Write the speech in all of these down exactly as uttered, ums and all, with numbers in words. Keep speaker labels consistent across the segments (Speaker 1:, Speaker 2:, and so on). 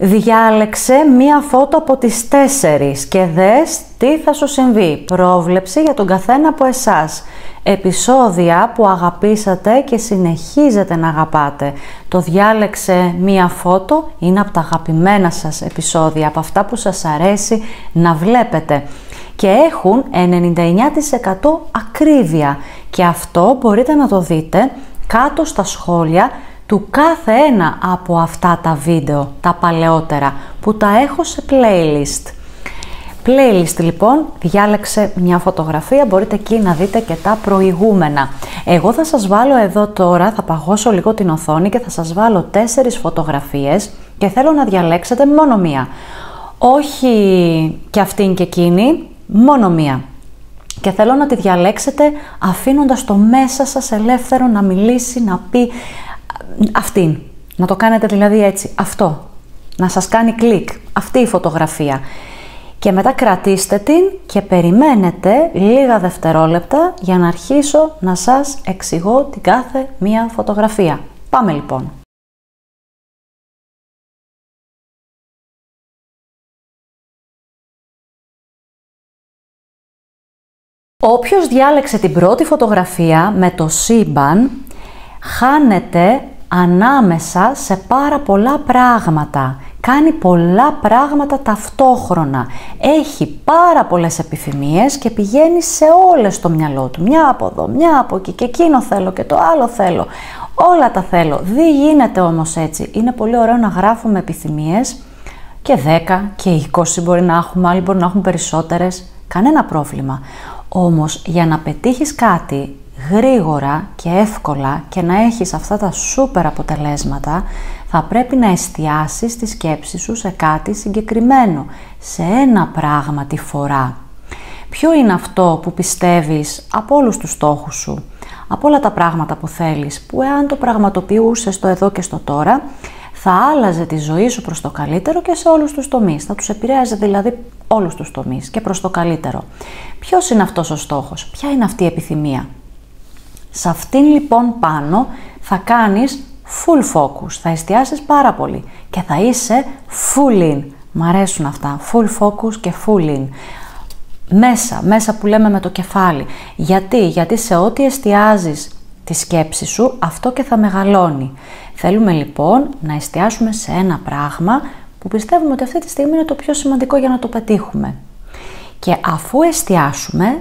Speaker 1: Διάλεξε μία φώτο από τις τέσσερις και δες τι θα σου συμβεί. Πρόβλεψη για τον καθένα από εσάς. Επεισόδια που αγαπήσατε και συνεχίζετε να αγαπάτε. Το διάλεξε μία φώτο, είναι από τα αγαπημένα σας επεισόδια, από αυτά που σας αρέσει να βλέπετε. Και έχουν ενενήντα εννέα τοις εκατό ακρίβεια. Και αυτό μπορείτε να το δείτε κάτω στα σχόλια του κάθε ένα από αυτά τα βίντεο, τα παλαιότερα, που τα έχω σε playlist. Playlist λοιπόν, διάλεξε μια φωτογραφία, μπορείτε εκεί να δείτε και τα προηγούμενα. Εγώ θα σας βάλω εδώ τώρα, θα παγώσω λίγο την οθόνη και θα σας βάλω τέσσερις φωτογραφίες και θέλω να διαλέξετε μόνο μία. Όχι και αυτήν και εκείνη, μόνο μία. Και θέλω να τη διαλέξετε αφήνοντας το μέσα σας ελεύθερο να μιλήσει, να πει αυτήν. Να το κάνετε δηλαδή έτσι, αυτό. Να σας κάνει κλικ, αυτή η φωτογραφία. Και μετά κρατήστε την και περιμένετε λίγα δευτερόλεπτα για να αρχίσω να σας εξηγώ την κάθε μία φωτογραφία. Πάμε λοιπόν. Όποιος διάλεξε την πρώτη φωτογραφία με το σύμπαν, χάνεται ανάμεσα σε πάρα πολλά πράγματα. Κάνει πολλά πράγματα ταυτόχρονα. Έχει πάρα πολλές επιθυμίες και πηγαίνει σε όλες στο μυαλό του. Μια από εδώ, μια από εκεί και εκείνο θέλω και το άλλο θέλω. Όλα τα θέλω. Δεν γίνεται όμως έτσι. Είναι πολύ ωραίο να γράφουμε επιθυμίες και δέκα και είκοσι μπορεί να έχουμε, άλλοι μπορεί να έχουν περισσότερες. Κανένα πρόβλημα. Όμως για να πετύχεις κάτι γρήγορα και εύκολα και να έχεις αυτά τα σούπερ αποτελέσματα, θα πρέπει να εστιάσεις τη σκέψη σου σε κάτι συγκεκριμένο, σε ένα πράγμα τη φορά. Ποιο είναι αυτό που πιστεύεις από όλους τους στόχους σου, από όλα τα πράγματα που θέλεις, που εάν το πραγματοποιούσες στο εδώ και στο τώρα, θα άλλαζε τη ζωή σου προς το καλύτερο και σε όλους τους τομείς. Θα τους επηρέαζε δηλαδή όλους τους τομείς και προς το καλύτερο. Ποιος είναι αυτός ο στόχος, ποια είναι αυτή η επιθυμία. Σε αυτήν λοιπόν πάνω θα κάνεις full focus, θα εστιάσεις πάρα πολύ και θα είσαι full in. Μ' αρέσουν αυτά, full focus και full in. Μέσα, μέσα που λέμε με το κεφάλι. Γιατί, γιατί σε ό,τι εστιάζεις τη σκέψη σου, αυτό και θα μεγαλώνει. Θέλουμε λοιπόν να εστιάσουμε σε ένα πράγμα που πιστεύουμε ότι αυτή τη στιγμή είναι το πιο σημαντικό για να το πετύχουμε. Και αφού εστιάσουμε,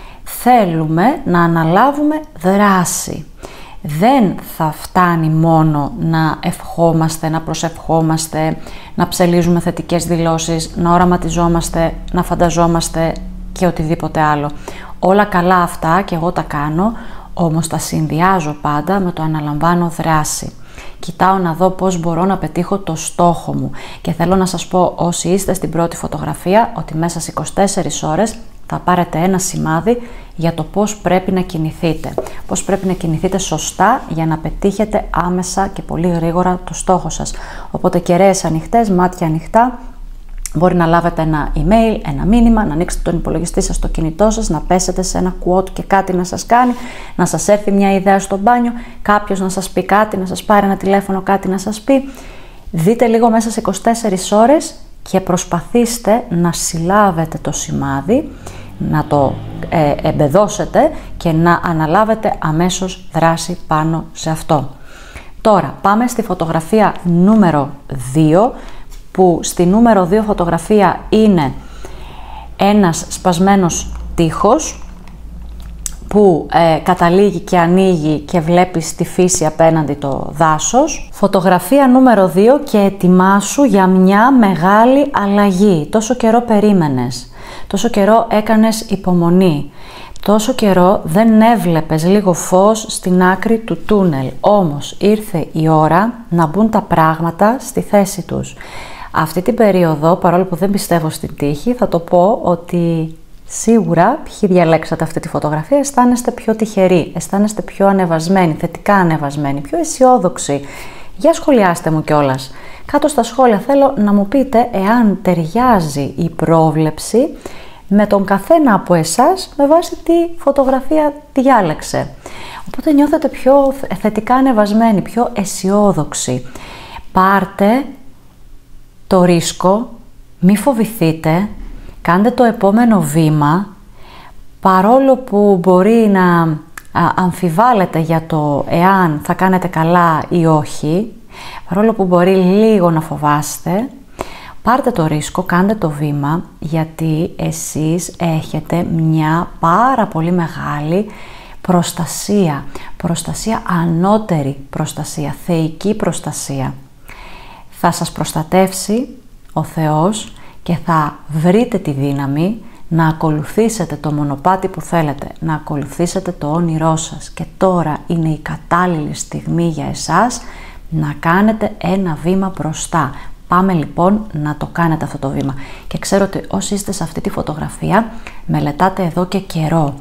Speaker 1: θέλουμε να αναλάβουμε δράση. Δεν θα φτάνει μόνο να ευχόμαστε, να προσευχόμαστε, να ψελίζουμε θετικές δηλώσεις, να οραματιζόμαστε, να φανταζόμαστε και οτιδήποτε άλλο. Όλα καλά αυτά και εγώ τα κάνω, όμως τα συνδυάζω πάντα με το αναλαμβάνω δράση. Κοιτάω να δω πώς μπορώ να πετύχω το στόχο μου και θέλω να σας πω όσοι είστε στην πρώτη φωτογραφία ότι μέσα σε είκοσι τέσσερις ώρες θα πάρετε ένα σημάδι για το πώς πρέπει να κινηθείτε. Πώς πρέπει να κινηθείτε σωστά για να πετύχετε άμεσα και πολύ γρήγορα το στόχο σας. Οπότε κεραίες ανοιχτές, μάτια ανοιχτά, μπορεί να λάβετε ένα email, ένα μήνυμα, να ανοίξετε τον υπολογιστή σας στο κινητό σας, να πέσετε σε ένα quote και κάτι να σας κάνει, να σας έρθει μια ιδέα στο μπάνιο, κάποιος να σας πει κάτι, να σας πάρει ένα τηλέφωνο, κάτι να σας πει. Δείτε λίγο μέσα σε είκοσι τέσσερις ώρες και προσπαθήστε να συλλάβετε το σημάδι, να το ε, εμπεδώσετε και να αναλάβετε αμέσως δράση πάνω σε αυτό. Τώρα πάμε στη φωτογραφία νούμερο δύο, που στη νούμερο δύο φωτογραφία είναι ένας σπασμένος τοίχος που ε, καταλήγει και ανοίγει και βλέπεις τη φύση απέναντι το δάσος. Φωτογραφία νούμερο δύο και ετοιμάσου για μια μεγάλη αλλαγή. Τόσο καιρό περίμενες, τόσο καιρό έκανες υπομονή, τόσο καιρό δεν έβλεπες λίγο φως στην άκρη του τούνελ. Όμως ήρθε η ώρα να μπουν τα πράγματα στη θέση τους. Αυτή την περίοδο, παρόλο που δεν πιστεύω στην τύχη, θα το πω ότι σίγουρα ποιοι διαλέξατε αυτή τη φωτογραφία αισθάνεστε πιο τυχεροί, αισθάνεστε πιο ανεβασμένοι, θετικά ανεβασμένοι, πιο αισιόδοξοι. Για σχολιάστε μου κιόλας. Κάτω στα σχόλια θέλω να μου πείτε εάν ταιριάζει η πρόβλεψη με τον καθένα από εσάς με βάση τι φωτογραφία διάλεξε. Οπότε νιώθετε πιο θετικά ανεβασμένοι, πιο αισιόδοξοι. Πάρτε το ρίσκο, μη φοβηθείτε, κάντε το επόμενο βήμα, παρόλο που μπορεί να αμφιβάλλετε για το εάν θα κάνετε καλά ή όχι, παρόλο που μπορεί λίγο να φοβάστε, πάρτε το ρίσκο, κάντε το βήμα, γιατί εσείς έχετε μια πάρα πολύ μεγάλη προστασία, προστασία ανώτερη προστασία, θεϊκή προστασία. Θα σας προστατεύσει ο Θεός και θα βρείτε τη δύναμη να ακολουθήσετε το μονοπάτι που θέλετε, να ακολουθήσετε το όνειρό σας. Και τώρα είναι η κατάλληλη στιγμή για εσάς να κάνετε ένα βήμα μπροστά. Πάμε λοιπόν να το κάνετε αυτό το βήμα. Και ξέρω ότι όσοι είστε σε αυτή τη φωτογραφία, μελετάτε εδώ και καιρό.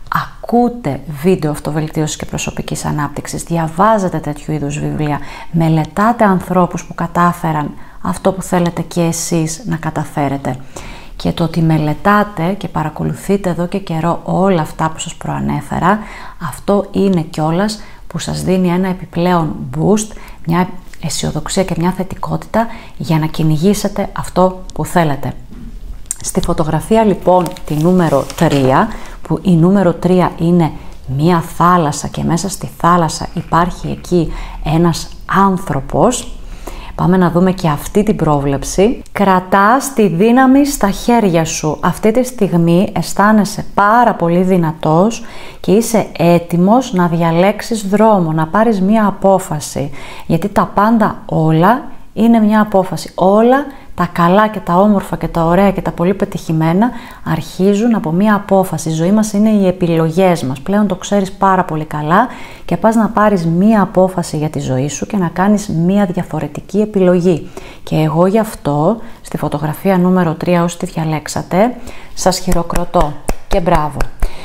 Speaker 1: Ακούτε βίντεο αυτοβελτίωσης και προσωπικής ανάπτυξης, διαβάζετε τέτοιου είδους βιβλία, μελετάτε ανθρώπους που κατάφεραν αυτό που θέλετε και εσείς να καταφέρετε. Και το ότι μελετάτε και παρακολουθείτε εδώ και καιρό όλα αυτά που σας προανέφερα, αυτό είναι κιόλας που σας δίνει ένα επιπλέον boost, μια αισιοδοξία και μια θετικότητα για να κυνηγήσετε αυτό που θέλετε. Στη φωτογραφία λοιπόν τη νούμερο τρία, που η νούμερο τρία είναι μία θάλασσα και μέσα στη θάλασσα υπάρχει εκεί ένας άνθρωπος, πάμε να δούμε και αυτή την πρόβλεψη. Κρατάς τη δύναμη στα χέρια σου. Αυτή τη στιγμή αισθάνεσαι πάρα πολύ δυνατός και είσαι έτοιμος να διαλέξεις δρόμο, να πάρεις μία απόφαση. Γιατί τα πάντα όλα είναι μια απόφαση. Όλα τα καλά και τα όμορφα και τα ωραία και τα πολύ πετυχημένα αρχίζουν από μία απόφαση. Η ζωή μας είναι οι επιλογές μας. Πλέον το ξέρεις πάρα πολύ καλά και πας να πάρεις μία απόφαση για τη ζωή σου και να κάνεις μία διαφορετική επιλογή. Και εγώ γι' αυτό, στη φωτογραφία νούμερο τρία, όσοι τη διαλέξατε, σας χειροκροτώ και μπράβο.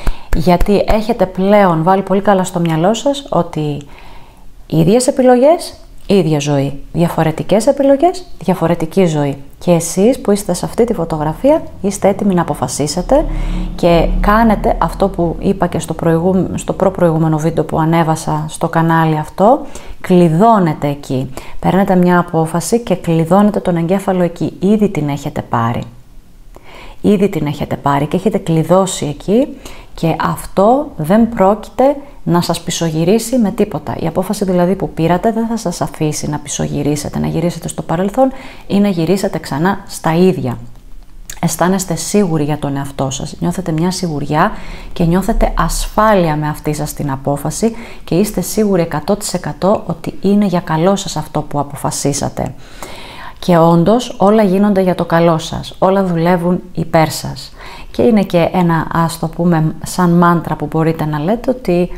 Speaker 1: Γιατί έχετε πλέον βάλει πολύ καλά στο μυαλό σας ότι οι ίδιες επιλογές, ίδια ζωή. Διαφορετικές επιλογές, διαφορετική ζωή. Και εσείς που είστε σε αυτή τη φωτογραφία είστε έτοιμοι να αποφασίσετε και κάνετε αυτό που είπα και στο, προηγου... στο προ-προηγούμενο βίντεο που ανέβασα στο κανάλι αυτό. Κλειδώνετε εκεί. Παίρνετε μια απόφαση και κλειδώνετε τον εγκέφαλο εκεί. Ήδη την έχετε πάρει. Ήδη την έχετε πάρει και έχετε κλειδώσει εκεί και αυτό δεν πρόκειται να σας πισωγυρίσει με τίποτα. Η απόφαση δηλαδή που πήρατε δεν θα σας αφήσει να πισωγυρίσετε, να γυρίσετε στο παρελθόν ή να γυρίσετε ξανά στα ίδια. Αισθάνεστε σίγουροι για τον εαυτό σας, νιώθετε μια σιγουριά και νιώθετε ασφάλεια με αυτή σας την απόφαση και είστε σίγουροι εκατό τοις εκατό ότι είναι για καλό σας αυτό που αποφασίσατε. Και όντως όλα γίνονται για το καλό σας, όλα δουλεύουν υπέρ σας. Και είναι και ένα, ας το πούμε, σαν μάντρα που μπορείτε να λέτε ότι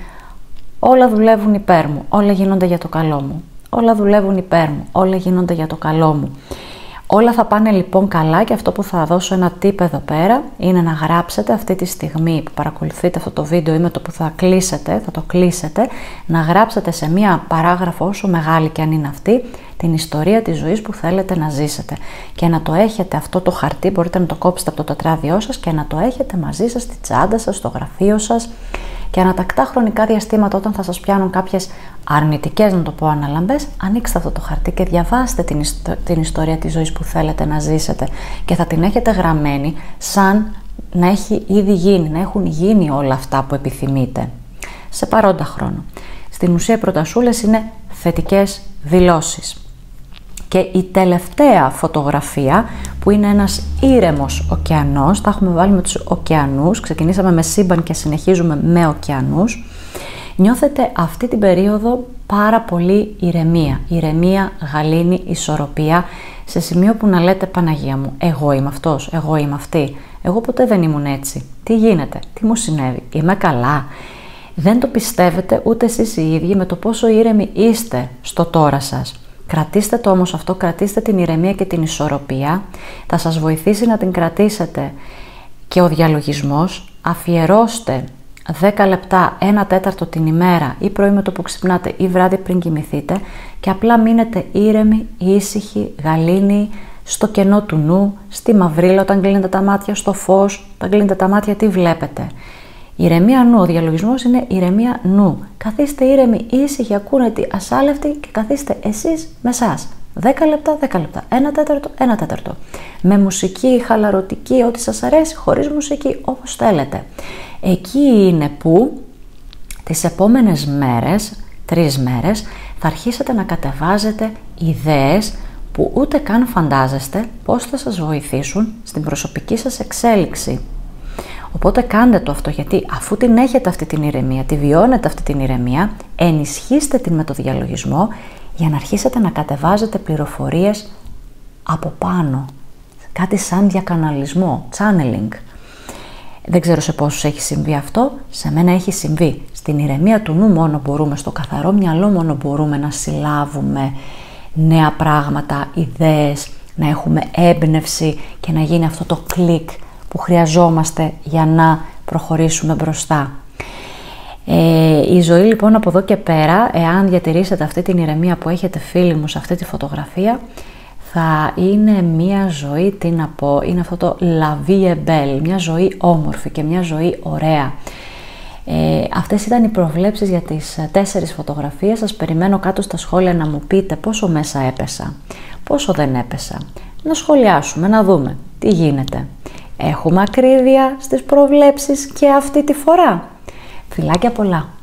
Speaker 1: όλα δουλεύουν υπέρ μου, όλα γίνονται για το καλό μου. Όλα δουλεύουν υπέρ μου, όλα γίνονται για το καλό μου. Όλα θα πάνε λοιπόν καλά και αυτό που θα δώσω ένα tip εδώ πέρα είναι να γράψετε αυτή τη στιγμή που παρακολουθείτε αυτό το βίντεο ή με το που θα κλείσετε, θα το κλείσετε, να γράψετε σε μία παράγραφο όσο μεγάλη και αν είναι αυτή, την ιστορία της ζωής που θέλετε να ζήσετε. Και να το έχετε αυτό το χαρτί, μπορείτε να το κόψετε από το τετράδιό σας και να το έχετε μαζί σας στη τσάντα σας, στο γραφείο σας και ανατακτά χρονικά διαστήματα όταν θα σας πιάνουν κάποιες αρνητικές, να το πω, αναλαμπές, ανοίξτε αυτό το χαρτί και διαβάστε την, ιστο... την ιστορία της ζωής που θέλετε να ζήσετε και θα την έχετε γραμμένη σαν να έχει ήδη γίνει, να έχουν γίνει όλα αυτά που επιθυμείτε σε παρόντα χρόνο. Στην ουσία οι προτασούλες είναι θετικές δηλώσεις. Και η τελευταία φωτογραφία που είναι ένας ήρεμος ωκεανός, τα έχουμε βάλει με τους ωκεανούς, ξεκινήσαμε με σύμπαν και συνεχίζουμε με ωκεανούς. Νιώθετε αυτή την περίοδο πάρα πολύ ηρεμία, ηρεμία, γαλήνη, ισορροπία, σε σημείο που να λέτε Παναγία μου, εγώ είμαι αυτός, εγώ είμαι αυτή, εγώ ποτέ δεν ήμουν έτσι, τι γίνεται, τι μου συνέβη, είμαι καλά. Δεν το πιστεύετε ούτε εσείς οι ίδιοι με το πόσο ήρεμοι είστε στο τώρα σας. Κρατήστε το όμως αυτό, κρατήστε την ηρεμία και την ισορροπία, θα σας βοηθήσει να την κρατήσετε και ο διαλογισμός. Αφιερώστε δέκα λεπτά, ένα τέταρτο την ημέρα ή πρωί με το που ξυπνάτε ή βράδυ πριν κοιμηθείτε και απλά μείνετε ήρεμοι, ήσυχοι, γαλήνοι, στο κενό του νου, στη μαυρίλα όταν κλείνετε τα μάτια, στο φως, όταν κλείνετε τα μάτια τι βλέπετε. Ηρεμία νου, ο διαλογισμός είναι ηρεμία νου. Καθίστε ήρεμοι, ήσυχοι, ακούνετοι, ασάλευτοι και καθίστε εσείς με εσάς. δέκα λεπτά, δέκα λεπτά, ένα τέταρτο, ένα τέταρτο. Με μουσική, χαλαρωτική, ό,τι σας αρέσει, χωρίς μουσική, όπως θέλετε. Εκεί είναι που τις επόμενες μέρες, τρεις μέρες, θα αρχίσετε να κατεβάζετε ιδέες που ούτε καν φαντάζεστε πώς θα σας βοηθήσουν στην προσωπική σας εξέλιξη. Οπότε κάντε το αυτό, γιατί αφού την έχετε αυτή την ηρεμία, τη βιώνετε αυτή την ηρεμία, ενισχύστε την με το διαλογισμό για να αρχίσετε να κατεβάζετε πληροφορίες από πάνω. Κάτι σαν διακαναλισμό, channeling. Δεν ξέρω σε πόσους έχει συμβεί αυτό, σε μένα έχει συμβεί. Στην ηρεμία του νου μόνο μπορούμε, στο καθαρό μυαλό μόνο μπορούμε να συλλάβουμε νέα πράγματα, ιδέες, να έχουμε έμπνευση και να γίνει αυτό το κλικ που χρειαζόμαστε για να προχωρήσουμε μπροστά. Ε, η ζωή λοιπόν από εδώ και πέρα, εάν διατηρήσετε αυτή την ηρεμία που έχετε φίλοι μου σε αυτή τη φωτογραφία, θα είναι μια ζωή, τι να πω, είναι αυτό το la vie est belle, μια ζωή όμορφη και μια ζωή ωραία. Ε, αυτές ήταν οι προβλέψεις για τις τέσσερις φωτογραφίες. Σας περιμένω κάτω στα σχόλια να μου πείτε πόσο μέσα έπεσα, πόσο δεν έπεσα. Να σχολιάσουμε, να δούμε τι γίνεται. Έχουμε ακρίβεια στις προβλέψεις και αυτή τη φορά. Φιλάκια πολλά!